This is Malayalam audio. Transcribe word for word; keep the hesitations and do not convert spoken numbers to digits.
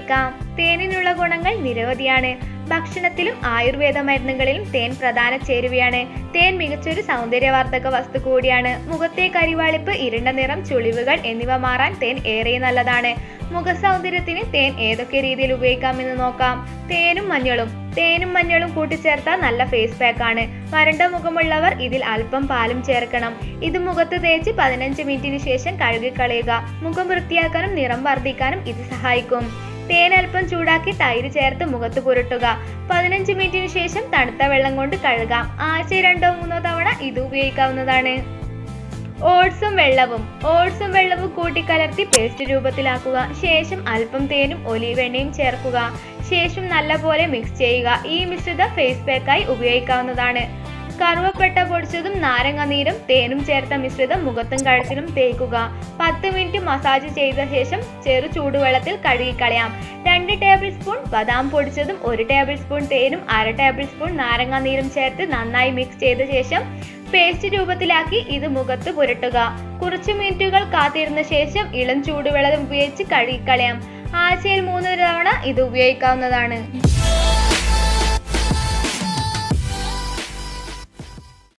കഴിക്കാം. തേനിനുള്ള ഗുണങ്ങൾ നിരവധിയാണ്. ഭക്ഷണത്തിലും ആയുർവേദ മരുന്നുകളിലും തേൻ പ്രധാന ചേരുവയാണ്. തേൻ മികച്ചൊരു സൗന്ദര്യവർദ്ധക വസ്തു കൂടിയാണ്. മുഖത്തെ കരിവാളിപ്പ്, ഇരുണ്ട നിറം, ചുളിവുകൾ എന്നിവ മാറാൻ തേൻ ഏറെ നല്ലതാണ്. മുഖ സൗന്ദര്യത്തിന് തേൻ ഏതൊക്കെ രീതിയിൽ ഉപയോഗിക്കാമെന്ന് നോക്കാം. തേനും മഞ്ഞളും. തേനും മഞ്ഞളും കൂട്ടിച്ചേർത്ത നല്ല ഫേസ് പാക്ക് ആണ്. വരണ്ട മുഖമുള്ളവർ ഇതിൽ അല്പം പാലും ചേർക്കണം. ഇത് മുഖത്ത് തേച്ച് പതിനഞ്ച് മിനിറ്റിന് ശേഷം കഴുകിക്കളയുക. മുഖം വൃത്തിയാക്കാനും നിറം വർദ്ധിക്കാനും ഇത് സഹായിക്കും. തേൻ അല്പം ചൂടാക്കി തൈര് ചേർത്ത് മുഖത്ത് പുരട്ടുക. പതിനഞ്ച് മിനിറ്റിന് ശേഷം തണുത്ത വെള്ളം കൊണ്ട് കഴുകാം. ആഴ്ച രണ്ടോ മൂന്നോ തവണ ഇത് ഉപയോഗിക്കാവുന്നതാണ്. ഓട്സും വെള്ളവും. ഓട്സും വെള്ളവും കൂട്ടിക്കലർത്തി പേസ്റ്റ് രൂപത്തിലാക്കുക. ശേഷം അല്പം തേനും ഒലീവ് എണ്ണയും ചേർക്കുക. ശേഷം നല്ലപോലെ മിക്സ് ചെയ്യുക. ഈ മിശ്രിതം ഫേസ് പാക്കായി ഉപയോഗിക്കാവുന്നതാണ്. കറുവപ്പട്ട പൊടിച്ചതും നാരങ്ങ നീരും തേനും ചേർത്ത മിശ്രിതം മുഖത്തും കഴുത്തിലും തേക്കുക. പത്ത് മിനിറ്റ് മസാജ് ചെയ്ത ശേഷം ചെറു ചൂടുവെള്ളത്തിൽ കഴുകിക്കളയാം. രണ്ട് ടേബിൾ സ്പൂൺ ബദാം പൊടിച്ചതും ഒരു ടേബിൾ സ്പൂൺ തേനും അര ടേബിൾ സ്പൂൺ നാരങ്ങ നീരും ചേർത്ത് നന്നായി മിക്സ് ചെയ്ത ശേഷം പേസ്റ്റ് രൂപത്തിലാക്കി ഇത് മുഖത്ത് പുരട്ടുക. കുറച്ചു മിനിറ്റുകൾ കാത്തിരുന്ന ശേഷം ഇളം ചൂടുവെള്ളം ഉപയോഗിച്ച് കഴുകിക്കളയാം. ആഴ്ചയിൽ മൂന്ന് തവണ ഇത് ഉപയോഗിക്കാവുന്നതാണ്.